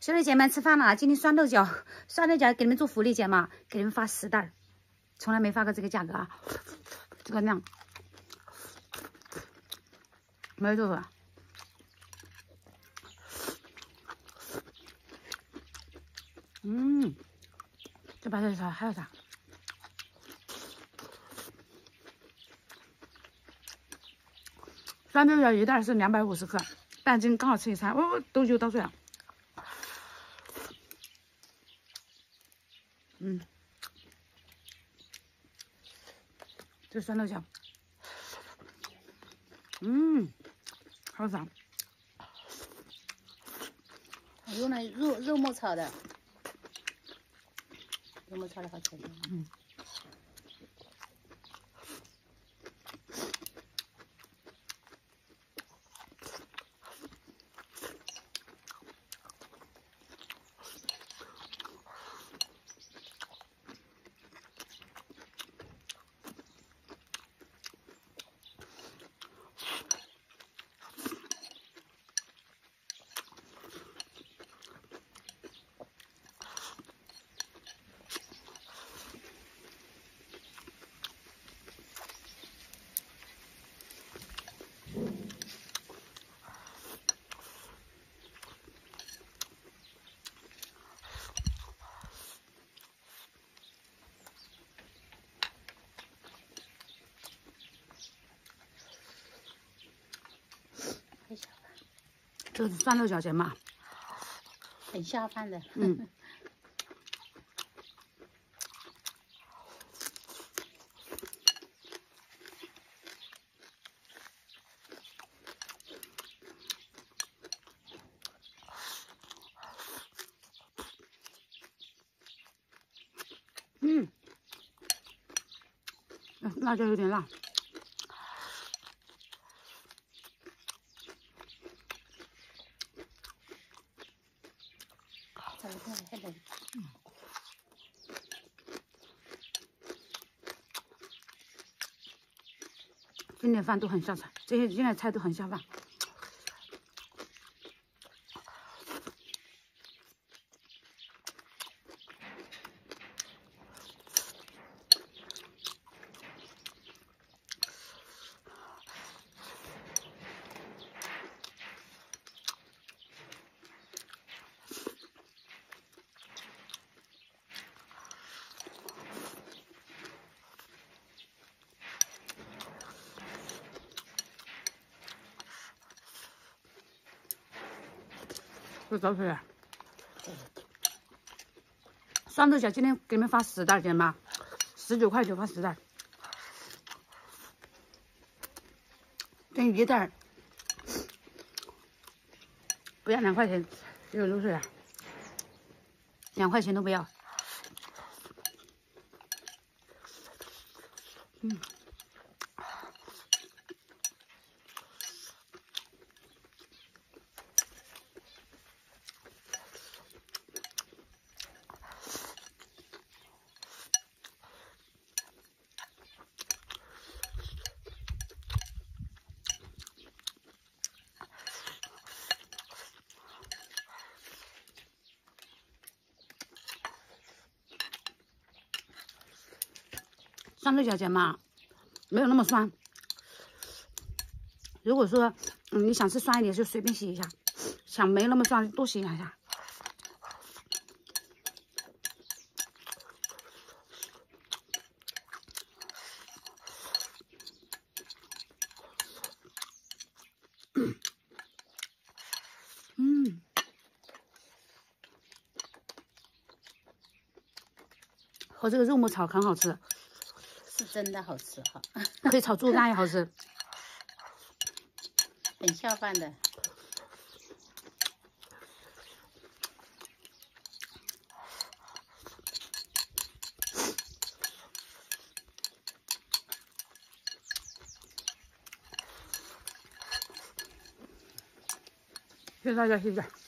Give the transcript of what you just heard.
兄弟姐妹吃饭了，今天酸豆角给你们做福利节嘛，给你们发10袋，从来没发过这个价格啊，这个量，没做过。这白菜炒还有啥？酸豆角一袋是250克，半斤刚好吃一餐。都就倒水了。这酸豆角，好爽。 用了肉末炒的，肉末炒的好吃。 这是酸豆角节嘛， 很下饭的。 辣椒有点辣。今天饭都很下饭，今天的菜都很下饭。这早水啊！酸豆角今天给你们发10袋，姐妹们，19块9发10袋，这一袋不要2块钱，只有流水啊，2块钱都不要。酸豆角节嘛，没有那么酸。如果说你想吃酸一点，就随便洗一下；想没那么酸，多洗2下。和这个肉末炒很好吃， 是真的好吃哈， 可以炒猪肝也好吃， 很下饭的。 谢谢大家，谢谢。